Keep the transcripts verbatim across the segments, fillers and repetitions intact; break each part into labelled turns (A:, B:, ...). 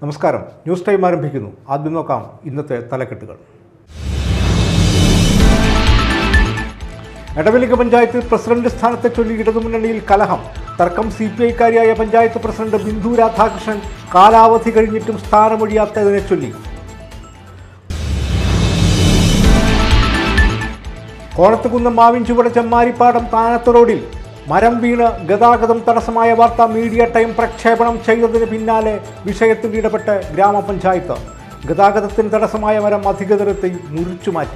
A: നമസ്കാരം. News time ആരംഭിക്കുന്നു. ആദ്യം നോക്കാം ഇന്നത്തെ തലക്കെട്ടുകൾ. എടവലിക പഞ്ചായത്തിൽ പ്രസിഡന്റ് സ്ഥാനത്തെ ചൊല്ലി ഇടതുമുന്നണിയിൽ കലഹം. തർക്കം സി പി ഐക്കാരിയായ പഞ്ചായത്ത് പ്രസിഡന്റ് ബിന്ദു രാധാകൃഷ്ണൻ കാലാവധി കഴിഞ്ഞിട്ടും സ്ഥാനമൊഴിയാത്തതിനെ ചൊല്ലി. കോണത്തുകുന്നം മാവിൻചുവട് ചെമ്മാരിപ്പാടം താനത്ത് റോഡിൽ മരം വീണ് ഗതാഗതം തടസ്സമായ വാർത്ത മീഡിയ ടൈം പ്രക്ഷേപണം ചെയ്തതിന് പിന്നാലെ വിഷയത്തിൽ ഇടപെട്ട് ഗ്രാമപഞ്ചായത്ത്. ഗതാഗതത്തിന് തടസ്സമായ മരം അധികൃതരെത്തി മുറിച്ചുമാറ്റി.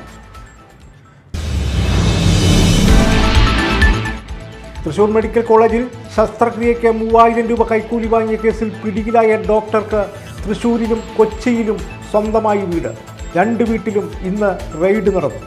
A: തൃശൂർ മെഡിക്കൽ കോളേജിൽ ശസ്ത്രക്രിയയ്ക്ക് മൂവായിരം രൂപ കൈക്കൂലി വാങ്ങിയ കേസിൽ പിടിയിലായ ഡോക്ടർക്ക് തൃശൂരിലും കൊച്ചിയിലും സ്വന്തമായി വീട്. രണ്ട് വീട്ടിലും ഇന്ന് റെയ്ഡ് നടന്നു.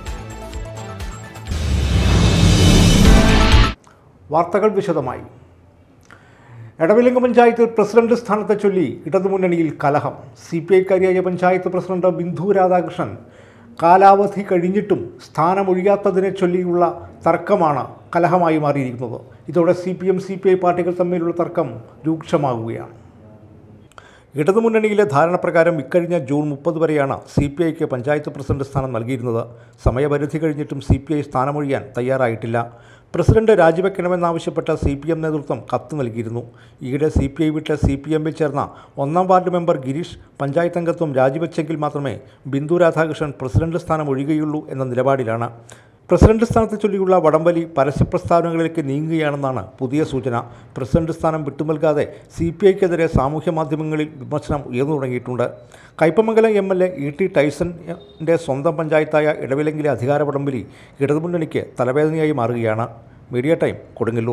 A: വാർത്തകൾ വിശദമായി. എടവിലങ്ങ പഞ്ചായത്തിൽ പ്രസിഡന്റ് സ്ഥാനത്തെ ചൊല്ലി ഇടതുമുന്നണിയിൽ കലഹം. സി പി ഐക്കാരിയായ പഞ്ചായത്ത് പ്രസിഡന്റ് ബിന്ദു രാധാകൃഷ്ണൻ കാലാവധി കഴിഞ്ഞിട്ടും സ്ഥാനമൊഴിയാത്തതിനെ ചൊല്ലിയുള്ള തർക്കമാണ് കലഹമായി മാറിയിരിക്കുന്നത്. ഇതോടെ C P M C P I പാർട്ടികൾ തമ്മിലുള്ള തർക്കം രൂക്ഷമാകുകയാണ്. ഇടതുമുന്നണിയിലെ ധാരണപ്രകാരം ഇക്കഴിഞ്ഞ ജൂൺ മുപ്പത് വരെയാണ് സി പി ഐക്ക് പഞ്ചായത്ത് പ്രസിഡന്റ് സ്ഥാനം നൽകിയിരുന്നത്. സമയപരിധി കഴിഞ്ഞിട്ടും സി പി ഐ സ്ഥാനമൊഴിയാൻ തയ്യാറായിട്ടില്ല. പ്രസിഡന്റ് രാജിവെക്കണമെന്നാവശ്യപ്പെട്ട സി പി എം നേതൃത്വം കത്ത് നൽകിയിരുന്നു. ഈയിടെ സി പി ഐ വിട്ട് സി പി എമ്മിൽ ചേർന്ന ഒന്നാം വാർഡ് മെമ്പർ ഗിരീഷ് പഞ്ചായത്ത് അംഗത്വം രാജിവെച്ചെങ്കിൽ മാത്രമേ ബിന്ദു രാധാകൃഷ്ണൻ പ്രസിഡന്റ് സ്ഥാനം ഒഴിയുകയുള്ളൂ എന്ന നിലപാടിലാണ്. പ്രസിഡന്റ് സ്ഥാനത്തെ ചൊല്ലിയുള്ള വടംവലി പരസ്യപ്രസ്താവനകളിലേക്ക് നീങ്ങുകയാണെന്നാണ് പുതിയ സൂചന. പ്രസിഡന്റ് സ്ഥാനം വിട്ടുനൽകാതെ സി പി ഐക്കെതിരെ സാമൂഹ്യ മാധ്യമങ്ങളിൽ വിമർശനം ഉയർന്നു തുടങ്ങിയിട്ടുണ്ട്. Kaipamangalam M L A E T ടൈസന്റെ സ്വന്തം പഞ്ചായത്തായ ഇടവിലങ്ങിലെ അധികാര വടംവലി ഇടതുമുന്നണിക്ക് തലവേദനയായി മാറുകയാണ്. Media time Kodungallur.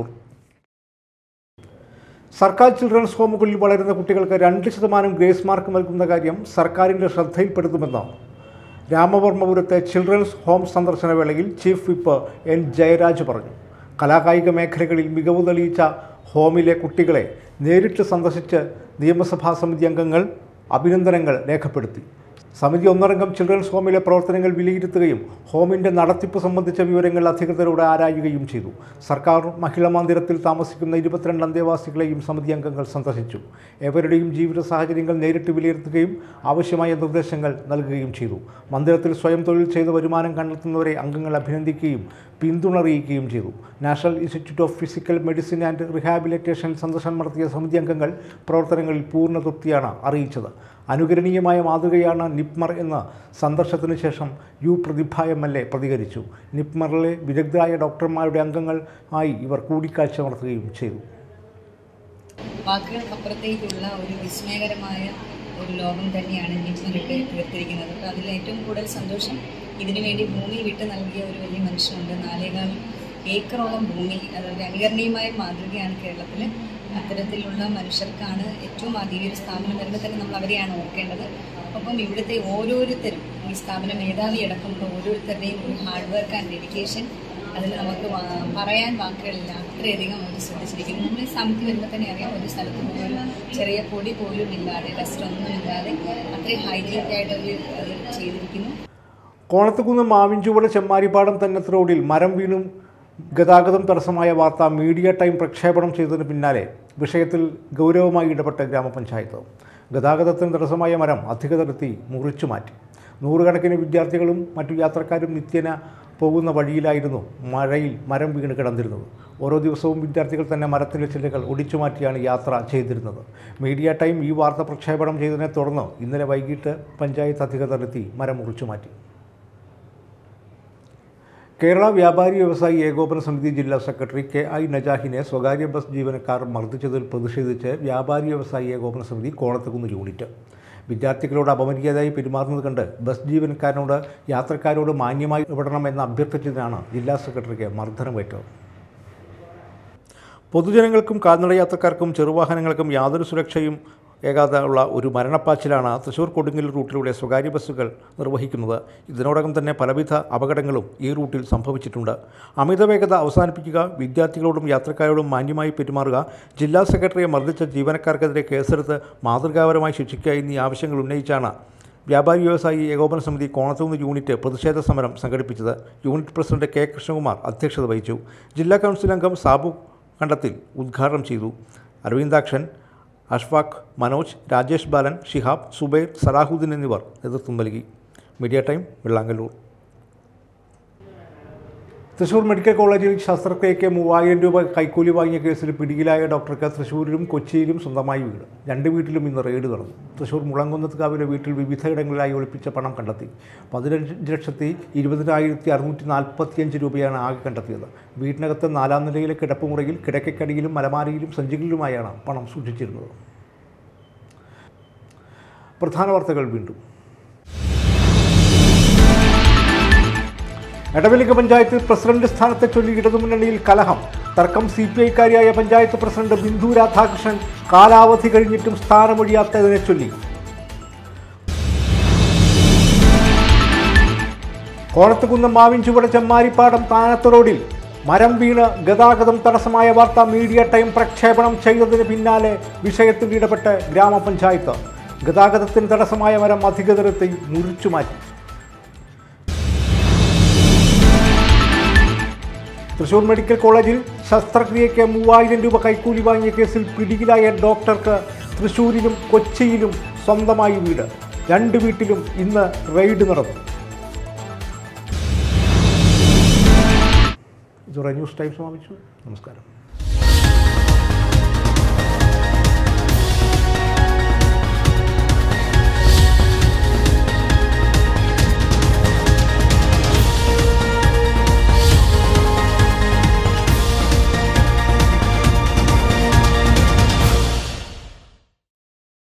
A: സർക്കാർ ചിൽഡ്രൻസ് ഹോമുകളിൽ വളരുന്ന കുട്ടികൾക്ക് രണ്ട് ശതമാനം ഗ്രേസ് മാർക്ക് നൽകുന്ന കാര്യം സർക്കാരിൻ്റെ ശ്രദ്ധയിൽപ്പെടുത്തുമെന്ന് രാമവർമ്മപുരത്തെ ചിൽഡ്രൻസ് ഹോം സന്ദർശന വേളയിൽ ചീഫ് വിപ്പ് എൻ ജയരാജ് പറഞ്ഞു. കലാകായിക മേഖലകളിൽ മികവ് തെളിയിച്ച ഹോമിലെ കുട്ടികളെ നേരിട്ട് സന്ദർശിച്ച് നിയമസഭാ സമിതി അംഗങ്ങൾ അഭിനന്ദനങ്ങൾ രേഖപ്പെടുത്തി. സമിതി ഒന്നടങ്കം ചിൽഡ്രൻസ് ഹോമിലെ പ്രവർത്തനങ്ങൾ വിലയിരുത്തുകയും ഹോമിൻ്റെ നടത്തിപ്പ് സംബന്ധിച്ച വിവരങ്ങൾ അധികൃതരോട് ആരായുകയും ചെയ്തു. സർക്കാർ മഹിളാ മന്ദിരത്തിൽ താമസിക്കുന്ന ഇരുപത്തിരണ്ട് അന്തേവാസികളെയും സമിതി അംഗങ്ങൾ സന്ദർശിച്ചു. ഏവരുടെയും ജീവിത സാഹചര്യങ്ങൾ നേരിട്ട് വിലയിരുത്തുകയും ആവശ്യമായ നിർദ്ദേശങ്ങൾ നൽകുകയും ചെയ്തു. മന്ദിരത്തിൽ സ്വയം തൊഴിൽ ചെയ്ത് വരുമാനം കണ്ടെത്തുന്നവരെ അംഗങ്ങൾ അഭിനന്ദിക്കുകയും പിന്തുണറിയിക്കുകയും ചെയ്തു. National institute of physical medicine and rehabilitation സന്ദർശനം നടത്തിയ സമിതി അംഗങ്ങൾ പ്രവർത്തനങ്ങളിൽ പൂർണ്ണ തൃപ്തിയാണ് അറിയിച്ചത്. അനുകരണീയമായ മാതൃകയാണ് നിപ്മർ എന്ന് സന്ദർശനത്തിന് ശേഷം U Prathibha M L A പ്രതികരിച്ചു. നിപ്മറിലെ വിദഗ്ധരായ ഡോക്ടർമാരുടെ അംഗങ്ങളുമായി ഇവർ കൂടിക്കാഴ്ച നടത്തുകയും ചെയ്തു.
B: വാക്കുകൾക്കപ്പുറത്തേക്കുള്ള ഒരു വിസ്മയകരമായ ഒരു ലോകം തന്നെയാണ് നിപ്മർ ഇവിടെ തീർത്തിരിക്കുന്നത്. അപ്പോൾ അതിൽ ഏറ്റവും കൂടുതൽ സന്തോഷം ഇതിനുവേണ്ടി ഭൂമി വിട്ട് നൽകിയ ഒരു വലിയ മനുഷ്യനുണ്ട്. നാലേകാൽ ഏക്കറോളം ഭൂമി, അതായത് അനുകരണീയമായ മാതൃകയാണ് കേരളത്തിൽ. അത്തരത്തിലുള്ള മനുഷ്യർക്കാണ് ഏറ്റവും ആദ്യം ഈ ഒരു സ്ഥാപനം വരുമ്പോൾ തന്നെ നമ്മൾ അവരെയാണ് ഓർക്കേണ്ടത്. അപ്പം ഇവിടുത്തെ ഓരോരുത്തരും, ഈ സ്ഥാപന മേധാവി അടക്കമുള്ള ഓരോരുത്തരുടെയും ഒരു ഹാർഡ് വർക്ക് ആൻഡ് ഡെഡിക്കേഷൻ, അതിൽ നമുക്ക് പറയാൻ വാക്കുകളില്ല. അത്രയധികം അവർ ശ്രദ്ധിച്ചിരിക്കുന്നു. നമ്മൾ ഈ സമിതി വരുമ്പോൾ തന്നെ അറിയാം, ഒരു സ്ഥലത്ത് പോലും ചെറിയ പൊടി പോലും ഇല്ലാതെ, ഡസ്റ്റ് ഒന്നും ഇല്ലാതെ അത്രയും ഹൈജീനിക് ആയിട്ട് അവർ ചെയ്തിരിക്കുന്നു.
A: കോണത്തുകുന്നം മാവിൻചുവട് ചെമ്മാരിപ്പാടം തന്നത്ത് റോഡിൽ മരം വീണും ഗതാഗതം തടസ്സമായ വാർത്ത മീഡിയ ടൈം പ്രക്ഷേപണം ചെയ്തതിന് പിന്നാലെ വിഷയത്തിൽ ഗൗരവമായി ഇടപെട്ട ഗ്രാമപഞ്ചായത്ത്. ഗതാഗതത്തിന് തടസ്സമായ മരം അധികൃതരെത്തി മുറിച്ചു മാറ്റി. നൂറുകണക്കിന് വിദ്യാർത്ഥികളും മറ്റു യാത്രക്കാരും നിത്യേന പോകുന്ന വഴിയിലായിരുന്നു മഴയിൽ മരം വീണ് കിടന്നിരുന്നത്. ഓരോ ദിവസവും വിദ്യാർത്ഥികൾ തന്നെ മരത്തിലെ ചില്ലകൾ ഒടിച്ചു മാറ്റിയാണ് യാത്ര ചെയ്തിരുന്നത്. മീഡിയ ടൈം ഈ വാർത്ത പ്രക്ഷേപണം ചെയ്തതിനെ തുടർന്ന് ഇന്നലെ വൈകിട്ട് പഞ്ചായത്ത് അധികൃതരെത്തി മരം മുറിച്ചു മാറ്റി. കേരള വ്യാപാരി വ്യവസായി ഏകോപന സമിതി ജില്ലാ സെക്രട്ടറി കെ ഐ നജാഹിനെ സ്വകാര്യ ബസ് ജീവനക്കാർ മർദ്ദിച്ചതിൽ പ്രതിഷേധിച്ച് വ്യാപാരി വ്യവസായി ഏകോപന സമിതി കോണത്തുകുന്ന് യൂണിറ്റ്. വിദ്യാർത്ഥികളോട് അപമര്യാദയായി പെരുമാറുന്നത് കണ്ട് ബസ് ജീവനക്കാരനോട് യാത്രക്കാരോട് മാന്യമായി ഇടപെടണമെന്ന് അഭ്യർത്ഥിച്ചതിനാണ് ജില്ലാ സെക്രട്ടറിക്ക് മർദ്ദനമേറ്റത്. പൊതുജനങ്ങൾക്കും കാൽനട യാത്രക്കാർക്കും ചെറുവാഹനങ്ങൾക്കും യാതൊരു സുരക്ഷയും ഏകാതെ ഉള്ള ഒരു മരണപ്പാച്ചിലാണ് തൃശൂർ കൊടുങ്ങല്ലൂർ റൂട്ടിലൂടെ സ്വകാര്യ ബസ്സുകൾ നിർവഹിക്കുന്നത്. ഇതിനോടകം തന്നെ പലവിധ അപകടങ്ങളും ഈ റൂട്ടിൽ സംഭവിച്ചിട്ടുണ്ട്. അമിതവേഗത അവസാനിപ്പിക്കുക, വിദ്യാർത്ഥികളോടും യാത്രക്കാരോടും മാന്യമായി പെരുമാറുക, ജില്ലാ സെക്രട്ടറിയെ മർദ്ദിച്ച ജീവനക്കാർക്കെതിരെ കേസെടുത്ത് മാതൃകാപരമായി ശിക്ഷിക്കുക എന്നീ ആവശ്യങ്ങൾ ഉന്നയിച്ചാണ് വ്യാപാരി വ്യവസായി ഏകോപന സമിതി കോണത്തുകുന്ന് യൂണിറ്റ് പ്രതിഷേധ സമരം സംഘടിപ്പിച്ചത്. യൂണിറ്റ് പ്രസിഡന്റ് കെ കൃഷ്ണകുമാർ അധ്യക്ഷത വഹിച്ചു. ജില്ലാ കൗൺസിൽ അംഗം സാബു കണ്ടത്തിൽ ഉദ്ഘാടനം ചെയ്തു. അരവിന്ദാക്ഷൻ, അഷ്ഫാഖ്, മനോജ്, രാജേഷ് ബാലൻ, ഷിഹാബ്, സുബൈർ, സലാഹുദ്ദീൻ എന്നിവർ നേതൃത്വം നൽകി. Media time, Vellangallur. Thrissur medical കോളേജിൽ ശസ്ത്രക്രിയയ്ക്ക് മൂവായിരം രൂപ കൈക്കൂലി വാങ്ങിയ കേസിൽ പിടിയിലായ ഡോക്ടർക്ക് തൃശ്ശൂരിലും കൊച്ചിയിലും സ്വന്തമായി വീട്. രണ്ട് വീട്ടിലും ഇന്ന് റെയ്ഡ് നടന്നു. തൃശൂർ മുളങ്കുന്നത്ത്കാവിലെ വീട്ടിൽ വിവിധയിടങ്ങളിലായി ഒളിപ്പിച്ച പണം കണ്ടെത്തി. പതിനഞ്ച് ലക്ഷത്തി ഇരുപതിനായിരത്തി അറുന്നൂറ്റി നാൽപ്പത്തിയഞ്ച് രൂപയാണ് ആകെ കണ്ടെത്തിയത്. വീട്ടിനകത്ത് നാലാം നിലയിലെ കിടപ്പുമുറിയിൽ കിടക്കക്കടിയിലും മലമാരിയിലും സഞ്ചികളിലുമായാണ് പണം സൂക്ഷിച്ചിരുന്നത്. പ്രധാന വാർത്തകൾ വീണ്ടും. എടവലിക പഞ്ചായത്തിൽ പ്രസിഡന്റ് സ്ഥാനത്തെ ചൊല്ലി ഇടതുമുന്നണിയിൽ കലഹം. തർക്കം സി പി ഐക്കാരിയായ പഞ്ചായത്ത് പ്രസിഡന്റ് ബിന്ദു രാധാകൃഷ്ണൻ കാലാവധി കഴിഞ്ഞിട്ടും സ്ഥാനമൊഴിയാത്തതിനെ ചൊല്ലി. കോണത്തുകുന്നം മാവിൻചുവട ചെമ്മാരിപ്പാടം താനത്ത് റോഡിൽ മരം വീണ് ഗതാഗതം തടസ്സമായ വാർത്ത മീഡിയ ടൈം പ്രക്ഷേപണം ചെയ്തതിന് പിന്നാലെ വിഷയത്തിൽ ഇടപെട്ട് ഗ്രാമപഞ്ചായത്ത്. ഗതാഗതത്തിന് തടസ്സമായ മരം അധികൃതരെത്തി മുറിച്ചുമാറ്റി. തൃശൂർ മെഡിക്കൽ കോളേജിൽ ശസ്ത്രക്രിയയ്ക്ക് മൂവായിരം രൂപ കൈക്കൂലി വാങ്ങിയ കേസിൽ പിടിയിലായ ഡോക്ടർക്ക് തൃശൂരിലും കൊച്ചിയിലും സ്വന്തമായി വീട്. രണ്ട് വീട്ടിലും ഇന്ന് റെയ്ഡ് നടന്നു. ഇതോടെ ന്യൂസ് ടൈം സമാപിച്ചു. നമസ്കാരം.